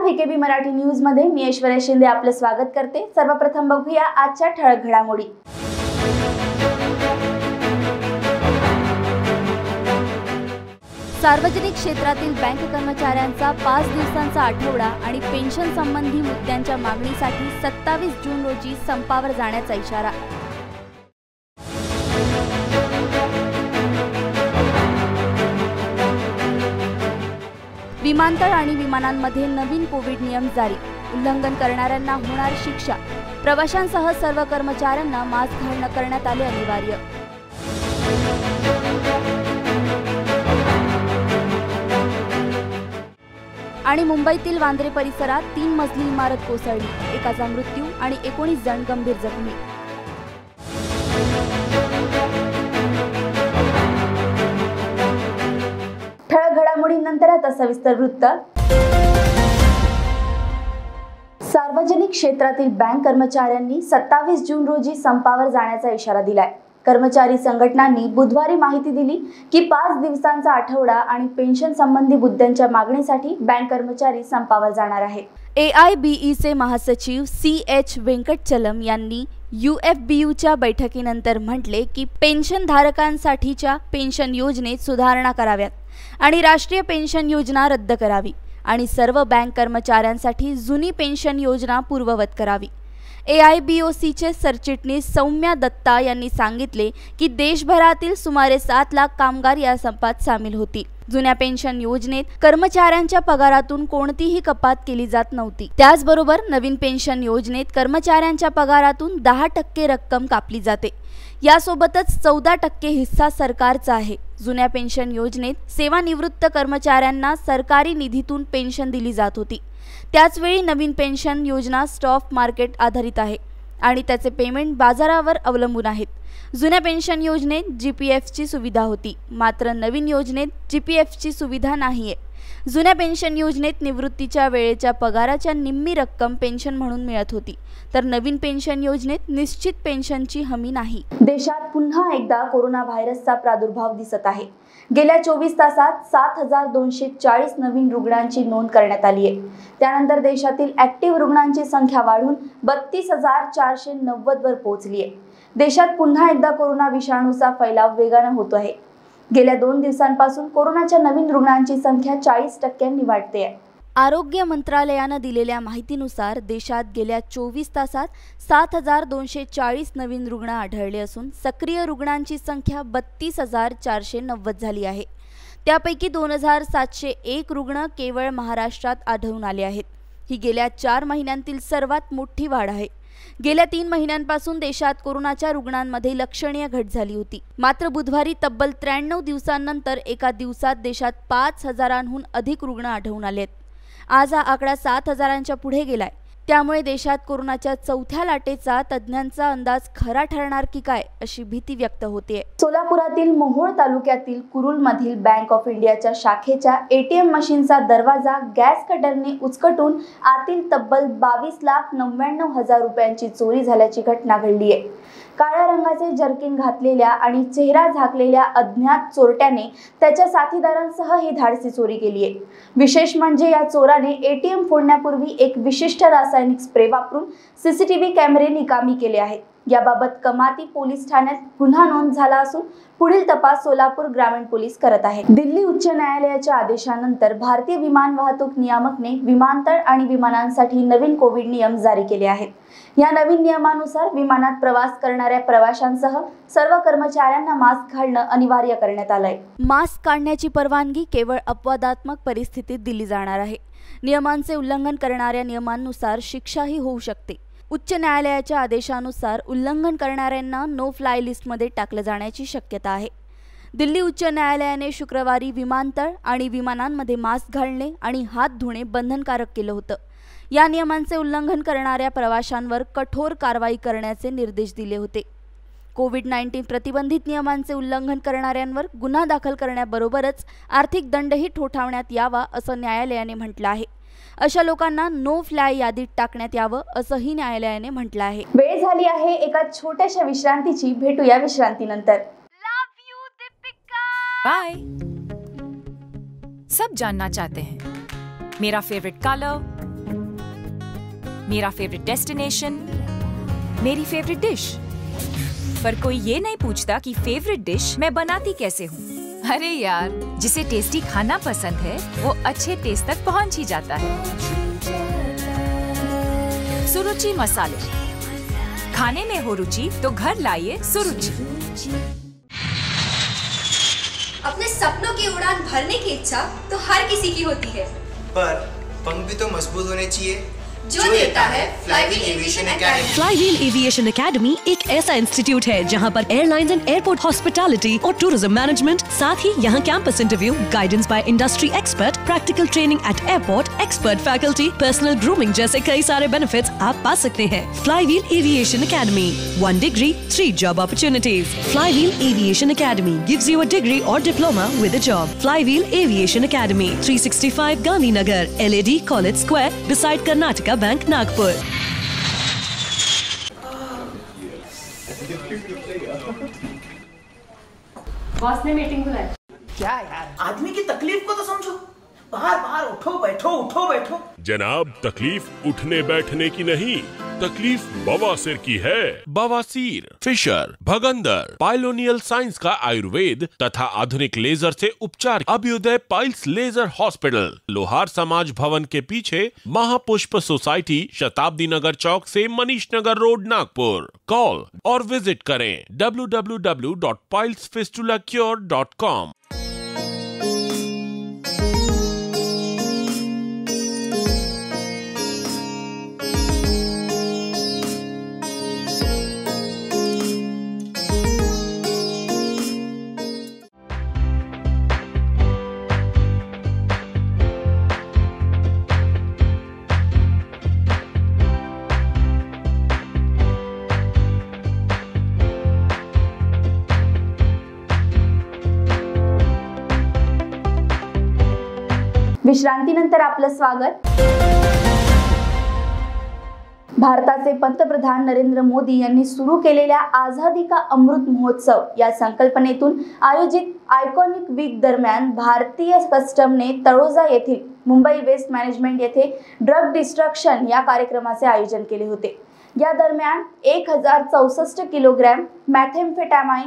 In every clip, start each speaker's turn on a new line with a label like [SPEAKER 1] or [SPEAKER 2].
[SPEAKER 1] BKB Marathi news मध्ये मी ऐश्वर्या शिंदे आपलं स्वागत करते। सर्वप्रथम बघूया आजच्या ठळक घडामोडी। सार्वजनिक क्षेत्रातील बँक कर्मचाऱ्यांचा 5 दिवसांचा आठवडा आणि पेन्शन संबंधी मुद्द्यांच्या मागणीसाठी 27 जून रोजी संपावर जाण्याचा इशारा। विमानतळ आणि विमानांमध्ये नवीन कोविड नियम जारी, उल्लंघन करणाऱ्यांना होणार शिक्षा। प्रवाशांसह सर्व कर्मचाऱ्यांना मास्क घालणे करण्यात आले अनिवार्य। आणि मुंबईतील वांद्रे परिसरात 3 मजली इमारत कोसळली, एकाचा मृत्यू आणि 19 जण गंभीर जखमी। ठळक घडामोडींनंतर आता सविस्तर वृत्त। सार्वजनिक क्षेत्रातील बँक कर्मचाऱ्यांनी 27 जून रोजी संपावर जाण्याचा इशारा दिलाय। कर्मचारी संघटनांनी बुधवारी माहिती दिली की 5 दिवसांचा आठवडा आणि पेन्शन संबंधी मुद्द्यांच्या मागणीसाठी बँक कर्मचारी संपावर जाणार आहेत। AIBEचे महासचिव CH वेंकटचलम यांनी UFBUच्या बैठकीनंतर म्हटले की पेन्शनधारकांसाठीच्या पेन्शन योजनेत सुधारणा कराव्यात आणि राष्ट्रीय पेन्शन योजना रद्द करावी आणि सर्व बँक कर्मचाऱ्यांसाठी जुनी पेन्शन योजना पूर्ववत करावी। AIBOCचे सरचिटणीस सौम्या दत्ता यांनी सांगितले की देशभरातील सुमारे 7 लाख कामगार या संपात सामील होतील। जुन्या पेन्शन योजनेत कर्मचाऱ्यांच्या पगारातून कोणतीही कपात केली जात नव्हती। त्याचबरोबर नवीन पेन्शन योजनेत कर्मचाऱ्यांच्या पगारातून 10% रक्कम कापली जाते। यासोबतच 14% हिस्सा सरकारचा आहे। जुन्या पेन्शन योजनेत सेवानिवृत्त कर्मचाऱ्यांना सरकारी निधीतून पेन्शन दिली जात होती। त्याचवेळी नवीन पेन्शन योजना स्टॉक मार्केट आधारित आहे आणि त्याचे पेमेंट बाजारावर अवलंबून आहेत। जुन्या पेन्शन योजनेत GPFची सुविधा होती, मात्र नवीन योजनेत GPFची सुविधा नाहीये। जुन्या पेन्शन योजनेत निवृत्तीच्या वेळेच्या पगाराच्या निम्मी रक्कम पेन्शन म्हणून मिळत होती, तर नवीन पेन्शन योजनेत निश्चित पेन्शनची हमी नाही। देशात पुन्हा एकदा कोरोना व्हायरसचा प्रादुर्भाव दिसत आहे। गेल्या 24 तासात 7240 नवीन रुग्णांची नोंद करण्यात आली आहे। त्यानंतर देशातील ऍक्टिव्ह रुग्णांची संख्या वाढून 32490 वर पोहोचली आहे। देशात पुन्हा एकदा कोरोना विषाणूचा फैलाव वेगाने होतो आहे। गेल्या 2 दिवसांपासून कोरोनाच्या नवीन रुग्णांची संख्या 40% वाढते आहे। आरोग्य मंत्रालयाने दिलेल्या माहितीनुसार देशात गेल्या 24 तासात 7240 नवीन रुग्ण आढळले असून सक्रिय रुग्णांची संख्या 32490 झाली आहे। त्यापैकी 2701 रुग्ण केवळ महाराष्ट्रात आढळून आले आहेत। ही गेल्या 4 महिन्यांतील सर्वात मोठी वाढ आहे। गेल्या 3 महिन्यांपासून देशात कोरोनाच्या रुग्णांमध्ये लक्षणीय घट झाली होती, मात्र बुधवारी तब्बल 93 दिवसांनंतर एका दिवसात देशात 5000हून अधिक रुग्ण आढळून आले आहेत। आज हा आकडा 7000च्या पुढे गेलाय। त्यामुळे देशात कोरोनाच्या 4थ्या लाटेचा तज्ञांचा अंदाज खरा ठरणार की काय अशी भीती व्यक्त होते। सोलापुरातील मोहोळ तालुक्यातील कुरुलमधील बँक ऑफ इंडियाच्या शाखेच्या ATM मशीनचा दरवाजा गॅस कटरने उचकटून आतील तब्बल 22,99,000 रुपयांची चोरी झाल्याची घटना घडली आहे। काळ्या रंगाचे जर्किन घातलेल्या आणि चेहरा झाकलेल्या अज्ञात चोरट्याने त्याच्या साथीदारांसह ही धाडसी चोरी केली आहे। विशेष म्हणजे या चोराने ATM फोडण्यापूर्वी एक विशिष्ट रासायनिक स्प्रे वापरून CCTV कॅमेरे निकामी केले आहेत। याबाबत कमाती पोलीस ठाण्यात गुन्हा नोंद झाला असून पुढील तपास सोलापूर ग्रामीण पोलीस करत आहेत। दिल्ली उच्च न्यायालयाच्या आदेशानंतर भारतीय विमान वाहतूक नियामकने विमानतळ आणि विमानांसाठी नवीन कोविड नियम जारी केले आहेत। या नवीन नियमानुसार विमानात प्रवास करणाऱ्या प्रवाशांसह सर्व कर्मचाऱ्यांना मास्क घालणे अनिवार्य करण्यात आले आहे। मास्क काढण्याची परवानगी केवळ अपवादात्मक परिस्थितीत दिली जाणार आहे। नियमांचे उल्लंघन करणाऱ्या नियमांनुसार शिक्षाही होऊ शकते। उच्च न्यायालयाच्या आदेशानुसार उल्लंघन करणाऱ्यांना नो फ्लाय लिस्टमध्ये टाकले जाण्याची शक्यता आहे। दिल्ली उच्च न्यायालयाने शुक्रवारी विमानतळ आणि विमानांमध्ये मास्क घालणे आणि हात धुणे बंधनकारक केलं होतं। या नियमांचे उल्लंघन करणाऱ्या प्रवाशांवर कठोर कारवाई करण्याचे निर्देश दिले होते। कोविड-19 प्रतिबंधित नियमांचे उल्लंघन करणाऱ्यांवर गुन्हा दाखल करण्याबरोबरच आर्थिक दंडही ठोठावण्यात यावा असं न्यायालयाने म्हटलं आहे। अशा लोकांना नो फ्लाय यादीत टाकण्यात यावं असंही न्यायालयाने म्हटलं आहे। वेळ झाली आहे एका छोट्याशा विश्रांतीची। भेटूया विश्रांतीनंतर।
[SPEAKER 2] बाय। सब जानना चाहते हैं मेरा फेवरेट कलर, मेरा फेवरेट डेस्टिनेशन, मेरी फेवरेट डिश। पर कोई ये नहीं पूछता कि फेवरेट डिश मैं बनाती कैसे हूँ। अरे यार, जिसे टेस्टी खाना पसंद है वो अच्छे टेस्ट तक पहुँच ही जाता है। सुरुचि मसाले, खाने में हो रुचि तो घर लाइए सुरुचि।
[SPEAKER 3] अपने सपनों की उड़ान भरने की इच्छा तो हर किसी की होती है,
[SPEAKER 4] पर पंख भी तो मजबूत होने चाहिए
[SPEAKER 3] जो देता है Flywheel Aviation Academy.
[SPEAKER 5] Flywheel Aviation Academy एक ऐसा इंस्टीट्यूट है जहां पर एयरलाइंस एंड एयरपोर्ट हॉस्पिटैलिटी और टूरिज्म मैनेजमेंट, साथ ही यहां campus interview, guidance by industry expert, practical training at airport, expert faculty, personal grooming जैसे कई सारे बेनिफिट्स आप पा सकते हैं। Flywheel Aviation Academy, 1 degree 3 job opportunities. Flywheel Aviation Academy gives you a degree or diploma with a job. Flywheel Aviation Academy, 365 Gandhinagar, LAD College Square, beside Karnataka Bank, Nagpur.
[SPEAKER 6] Boss ने meeting बुलाई।
[SPEAKER 7] क्या यार, आदमी की तकलीफ को तो समझो। बाहर बाहर उठो बैठो।
[SPEAKER 8] जनाब, तकलीफ उठने बैठने की नहीं, तकलीफ बवासीर की है। बवासीर, फिशर, भगंदर, पाइलोनियल साइंस का आयुर्वेद तथा आधुनिक लेजर से उपचार। अभ्युदय पाइल्स लेजर हॉस्पिटल, लोहार समाज भवन के पीछे, महापुष्प सोसाइटी, शताब्दी नगर चौक से मनीष नगर रोड, नागपुर। कॉल और विजिट करें www.pilesfistulacure.com।
[SPEAKER 1] विश्रांतीनंतर आपलं स्वागत। भारताचे पंतप्रधान नरेंद्र मोदी यांनी सुरू केलेल्या आझादी का अमृत महोत्सव या संकल्पनेतून आयोजित आयकॉनिक वीक दरम्यान भारतीय कस्टमने तळोजा येथील मुंबई वेस्ट मॅनेजमेंट येथे ड्रग डिस्ट्रक्शन या कार्यक्रमाचे आयोजन केले होते। या दरम्यान 1064 kilogram methamphetamine,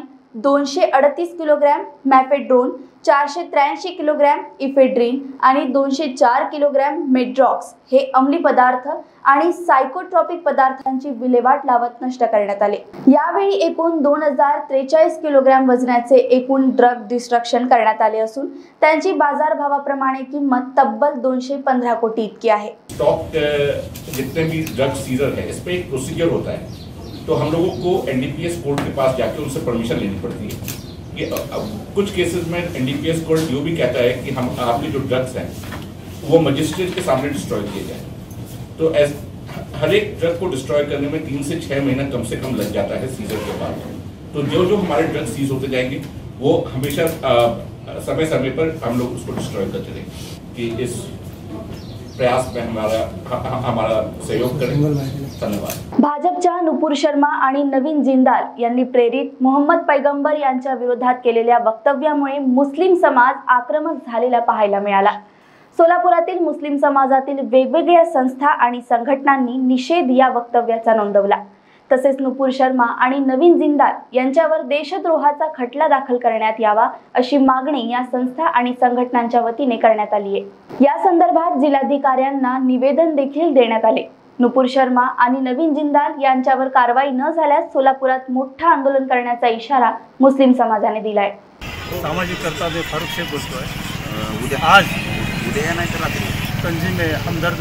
[SPEAKER 1] 238 kilogram mephedrone, 483 kilogram ephedrine आणि 204 किलोग्रॅम मेड्रॉक्स हे अंमली पदार्थ आणि सायकोट्रॉपिक पदार्थांची विल्हेवाट लावत नष्ट करण्यात आले। यावेळी एकूण 2043 किलोग्रॅम वजनाचे एकूण ड्रग डिस्ट्रक्शन करण्यात आले असून त्यांची बाजारभावाप्रमाणे किंमत तब्बल 215 कोटी इतकी आहे।
[SPEAKER 9] स्टॉक जितने भी ड्रग सीजर है, इस पे एक प्रोसीजर होता है, तो हम लोगों को एनडीपीएस कोर्ट के पास जाके उनसे परमिशन लेनी पड़ती है। ये कुछ केसेस में एनडीपीएस कोर्ट यो भी कहता है कि हम आपके जो ड्रग्स हैं वो मजिस्ट्रेट के सामने डिस्ट्रॉय किए जाए। तो हर एक ड्रग को डिस्ट्रॉय करने में 3 से 6 महीना कम से कम लग जाता है सीजर के बाद। तो जो जो हमारे ड्रग सीज होते जाएंगे वो हमेशा समय समय पर हम लोग उसको डिस्ट्रॉय करते रहेंगे कि इस प्रयास में हमारा सहयोग करें। धन्यवाद।
[SPEAKER 1] भाजपच्या नुपूर शर्मा आणि नवीन जिंदाल यांनी प्रेरित मोहम्मद पैगंबर यांच्या विरोधात केलेल्या वक्तव्यामुळे मुस्लिम समाज आक्रमक झालेला पाहायला मिळाला। सोलापुरातील मुस्लिम समाजातील वेगवेगळ्या संस्था आणि संघटनांनी निषेध या वक्तव्याचा नोंदवला। तसेच नुपूर शर्मा आणि नवीन जिंदाल यांच्यावर देशद्रोहाचा खटला दाखल करण्यात यावा अशी मागणी या संस्था आणि संघटनांच्या वतीने करण्यात आली आहे। या संदर्भात जिल्हाधिकाऱ्यांना निवेदन देखील देण्यात आले। नुपूर शर्मा आणि नवीन जिंदाल यांच्यावर कारवाई न झाल्यास सोलापुरात मोठा आंदोलन करण्याचा इशारा मुस्लिम समाजाने दिलाय।
[SPEAKER 10] सामाजिक कर्तव्य फारुख शेख बोलतोय। आज उद्या नाही तर रात्री तंजीम हमदर्द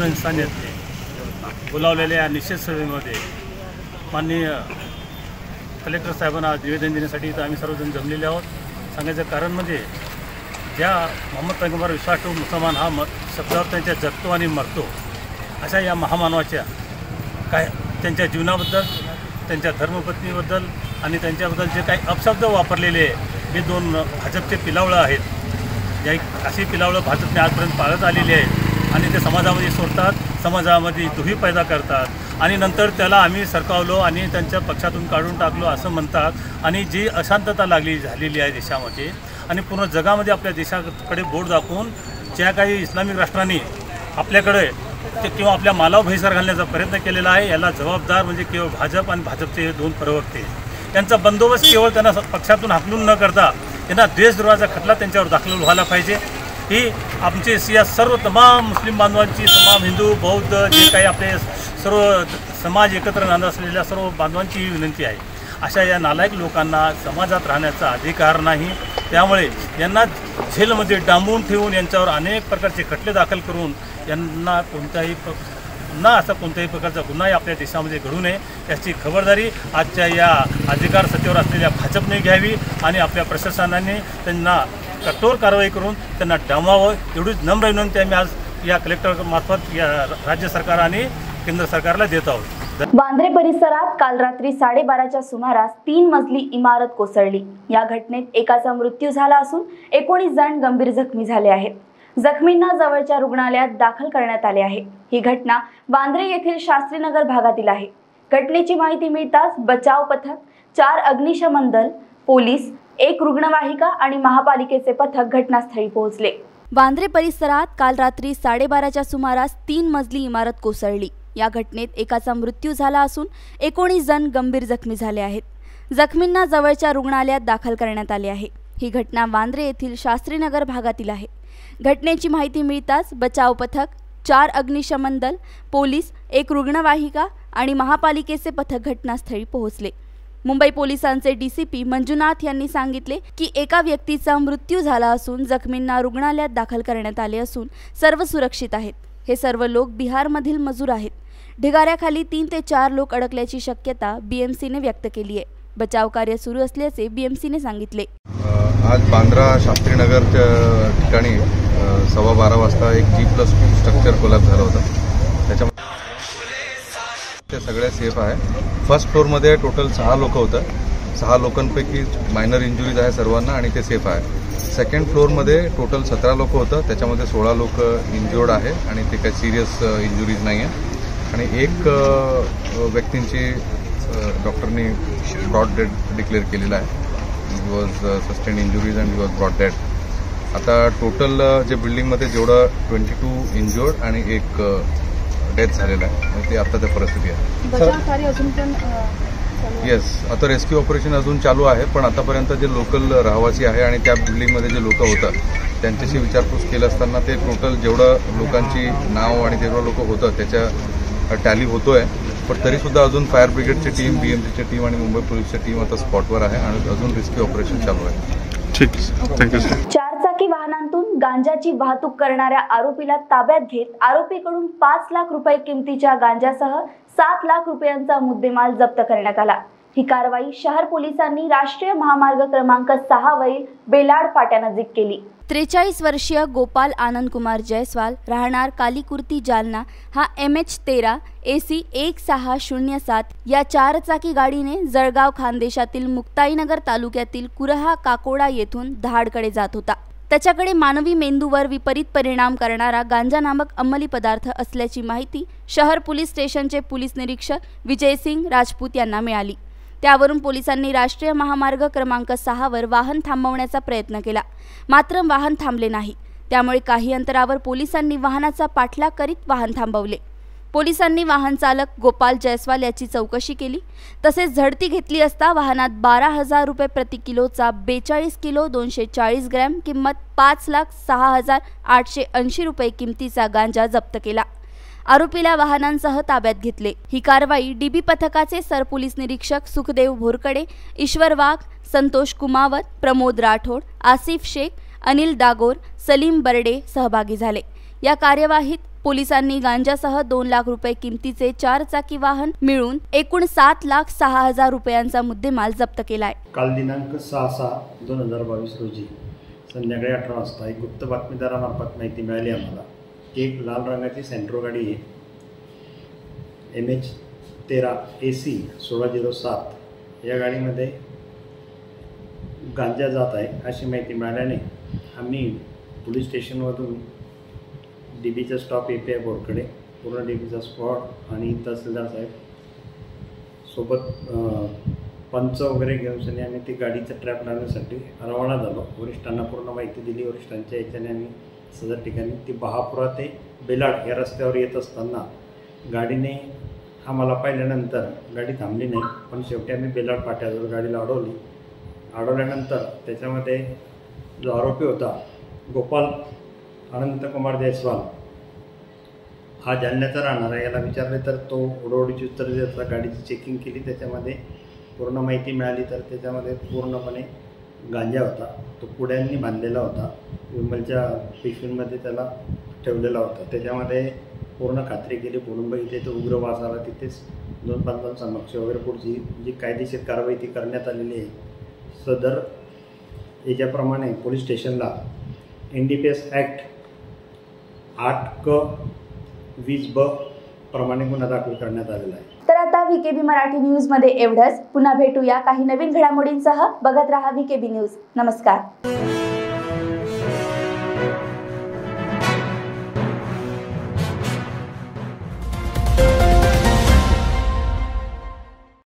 [SPEAKER 10] इंसानियत बोलावलेल्या निषेध सभेमध्ये माननीय कलेक्टर साहेबांना निवेदन देण्यासाठी इथं आम्ही सर्वजण जमलेले आहोत। सांगायचं कारण म्हणजे ज्या मोहम्मद पैगंबर विश्वास ठेवून मुसलमान हा शब्दावर त्यांच्या जगतो आणि मरतो अशा या महामानवाच्या काय त्यांच्या जीवनाबद्दल, त्यांच्या धर्मपत्नीबद्दल आणि त्यांच्याबद्दल जे काही अपशब्द वापरलेले हे 2 भाजपचे पिलावळं आहेत। या अशी पिलावळं भाजपने आजपर्यंत पाळत आलेली आहेत आणि ते समाजामध्ये सोडतात, समाजामध्ये दुही पैदा करतात आणि नंतर त्याला आम्ही सरकावलो आणि त्यांच्या पक्षातून काढून टाकलो असं म्हणतात। आणि जी अशांतता झालेली आहे देशामध्ये आणि पूर्ण जगामध्ये आपल्या देशाकडे बोट दाखवून ज्या काही इस्लामिक राष्ट्रांनी आपल्याकडे किंवा आपल्या मालावर भेसळ घालण्याचा प्रयत्न केलेला आहे. याला जबाबदार म्हणजे केवळ भाजप आणि भाजपचे हे 2 प्रवक्ते. त्यांचा बंदोबस्त केवळ त्यांना पक्षातून हाकलून न करता त्यांना देशद्रोहाचा खटला त्यांच्यावर दाखल व्हायला पाहिजे. ही आमची या सर्व तमाम मुस्लिम बांधवांची, तमाम हिंदू बौद्ध जे काही आपले सर्व समाज एकत्र राहत असलेल्या सर्व बांधवांची ही विनंती आहे. अशा या नालायक लोकांना समाजात राहण्याचा अधिकार नाही. त्यामुळे यांना जेलमध्ये डांबून ठेवून यांच्यावर अनेक प्रकारचे खटले दाखल करून यांना पुन्हा असा कोणत्याही प्रकारचा गुन्हाही आपल्या देशामध्ये घडू नये याची खबरदारी आजच्या या अधिकार सत्तेवर असलेल्या भाजपने घ्यावी आणि आपल्या प्रशासनाने त्यांना कठोर कारवाई करून त्यांना डांबावं एवढीच नम्र विनंती आम्ही आज या कलेक्टरमार्फत या राज्य सरकार आणि केंद्र सरकारला देत आहोत.
[SPEAKER 1] वांद्रे परिसरात काल रात्री 12:30च्या सुमारास 3 मजली इमारत कोसळली. या घटनेत एकाचा मृत्यू झाला असून 19 जण गंभीर जखमी झाले आहेत. जखमींना जवळच्या रुग्णालयात दाखल करण्यात आले आहे. ही घटना वांद्रे येथील शास्त्रीनगर भागातील आहे. घटनेची माहिती मिळताच बचाव पथक, 4 अग्निशमन दल, पोलीस, 1 रुग्णवाहिका आणि महापालिकेचे पथक घटनास्थळी पोहोचले. वांद्रे परिसरात काल रात्री 12:30च्या सुमारास 3 मजली इमारत कोसळली. या घटनेत एकाचा मृत्यू झाला असून 19 जण गंभीर जखमी झाले आहेत. जखमींना जवळच्या रुग्णालयात दाखल करण्यात आले आहे. ही घटना वांद्रे येथील शास्त्रीनगर भागातील आहे. घटनेची माहिती मिळताच बचाव पथक, 4 अग्निशमन दल, पोलीस, 1 रुग्णवाहिका आणि महापालिकेचे पथक घटनास्थळी पोहोचले. मुंबई पोलिसांचे डीसीपी मंजुनाथ यांनी सांगितले की एका व्यक्तीचा मृत्यू झाला असून जखमींना रुग्णालयात दाखल करण्यात आले असून सर्व सुरक्षित आहेत. हे सर्व लोक बिहारमधील मजूर आहेत. ढिगाऱ्याखाली 3 ते 4 लोक अडकल्याची शक्यता बीएमसीने व्यक्त केली आहे. बचाव कार्य सुरू असल्याचे बीएमसीने सांगितले.
[SPEAKER 11] आज बांद्रा शास्त्रीनगर ठिकाणी 12:15 वाजता एक G+2 स्ट्रक्चर कोलॅप्स झालं होतं. त्याच्यामध्ये ते सगळे सेफ आहे. फर्स्ट फ्लोअरमध्ये टोटल 6 लोक होतं. 6 लोकांपैकी मायनर इंजुरीज आहे सर्वांना आणि ते सेफ आहे. सेकंड फ्लोअरमध्ये टोटल 17 लोक होतं. त्याच्यामध्ये 16 लोक इंज्युर्ड आहे आणि ते काही सिरियस इंजुरीज नाही आहे. आणि 1 व्यक्तींची डॉक्टरनी ब्रॉड डेड डिक्लेअर केलेला आहे. He was sustain injuries and he was brought dead. आता टोटल जे बिल्डिंगमध्ये जेवढं 22 इंज्युर्ड आणि 1 डेथ झालेला आहे ते आता त्या परिस्थिती आहे. येस, आता रेस्क्यू ऑपरेशन अजून चालू आहे. पण आतापर्यंत जे लोकल रहिवासी आहे आणि त्या बिल्डिंगमध्ये जे लोक होतं त्यांच्याशी विचारपूस केली असताना ते टोटल जेवढं लोकांची नाव आणि जेवढं लोक होतं त्याच्या टॅली होतोय. पण तरीसुद्धा अजून फायर ब्रिगेडची टीम, बीएमसीची टीम आणि मुंबई पोलीसची टीम आता स्पॉटवर आहे आणि अजून रेस्क्यू ऑपरेशन चालू आहे. ठीक, थँक्यू सर.
[SPEAKER 1] 4 चाकी वाहनांतून गांजाची वाहतूक करणाऱ्या आरोपीला ताब्यात घेत आरोपीकडून 5 लाख रुपये किमतीच्या गांजासह 7 लाख रुपयांचा मुद्देमाल जप्त करण्यात आला. ही कारवाई शहर पोलिसांनी राष्ट्रीय महामार्ग क्रमांक 6 वरील बेलाड फाट्यानजीक केली. 43 वर्षीय गोपाल आनंद कुमार जयस्वाल राहणार कालीकुर्ती जालना हा MH13 AC 1607 या 4 चाकी गाडीने जळगाव खानदेशातील मुक्ताईनगर तालुक्यातील कुरहा काकोडा येथून धाडकडे जात होता. त्याच्याकडे मानवी मेंदूवर विपरीत परिणाम करणारा गांजा नामक अंमली पदार्थ असल्याची माहिती शहर पोलीस स्टेशनचे पोलीस निरीक्षक विजयसिंग राजपूत यांना मिळाली. त्यावरून पोलिसांनी राष्ट्रीय महामार्ग क्रमांक 6 वर वाहन थांबवण्याचा प्रयत्न केला. मात्र वाहन थांबले नाही. त्यामुळे काही अंतरावर पोलिसांनी वाहनाचा पाठलाग करीत वाहन थांबवले. पोलिसांनी वाहन चालक गोपाल जयस्वाल याची चौकशी केली. तसेच झडती घेतली असता वाहनात 12,000 रुपये प्रति किलोचा 42 किलो 240 ग्रॅम किंमत 5,06,880 रुपये किमतीचा गांजा जप्त केला. आरोपीला वाहनांसह ताब्यात घेतले. ही कारवाई डीबी पथकाचे सरपोलीस निरीक्षक सुखदेव भोरकडे, ईश्वर वाघ, संतोष कुमावत, प्रमोद राठोड, आसिफ शेख, अनिल डागोर, सलीम बर्डे सहभागी झाले. या कार्यवाहीत पोलिसांनी गांजासह 2 लाख रुपये किमतीचे 4 चाकी वाहन मिळून एकूण 7,06,000 रुपयांचा मुद्देमाल जप्त केलाय.
[SPEAKER 12] काल दिनांक 6/6/2022 रोजी संध्याकाळी 18 वाजता एक गुप्त बातमीदारामार्फत माहिती मिळाली आम्हाला की एक लाल रंगाची सेंट्रो गाडी आहे MH13 AC 1607 या गाडीमध्ये गांजा जात आहे अशी माहिती मिळाल्याने आम्ही पोलीस स्टेशनमधून DBचा स्टॉप API बोर्डकडे पूर्ण DBचा स्पॉट आणि तहसीलदार साहेब सोबत पंच वगैरे घेऊन आम्ही ती गाडीचा ट्रॅप लावण्यासाठी रवाना झालो. वरिष्ठांना पूर्ण माहिती दिली. वरिष्ठांच्या याच्याने आम्ही सदर ठिकाणी. ती बहापुरा ते बेलाड या रस्त्यावर येत असताना गाडीने आम्हाला पाहिल्यानंतर गाडी थांबली नाही, पण शेवटी आम्ही बेलाड फाट्याजवळ गाडीला अडवल्यानंतर त्याच्यामध्ये जो आरोपी होता गोपाल अनंतकुमार जयस्वाल हा जालन्याचा राहणार आहे. याला विचारले तर तो ओढवडीची उत्तर देता गाडीची चेकिंग केली, त्याच्यामध्ये पूर्ण माहिती मिळाली तर त्याच्यामध्ये पूर्णपणे गांजा होता. तो पुड्यांनी बांधलेला होता, विमलच्या पिशवींमध्ये त्याला ठेवलेला होता. त्याच्यामध्ये पूर्ण खात्री केली, पुढून बघितले तर उग्र वास आला. तिथेच 2 पंचांसमक्ष वगैरे पुढची जी कायदेशीर कारवाई ती करण्यात आलेली आहे. सदर याच्याप्रमाणे पोलीस स्टेशनला NDPS ॲक्ट 8(क)(20)(ब) प्रमाणे गुन्हा दाखल करण्यात आलेला आहे.
[SPEAKER 1] तर आता VKB मराठी न्यूज मध्ये एवढंच. पुन्हा भेटूया काही नवीन घडामोडींसह. बघत रहा VKB न्यूज. नमस्कार.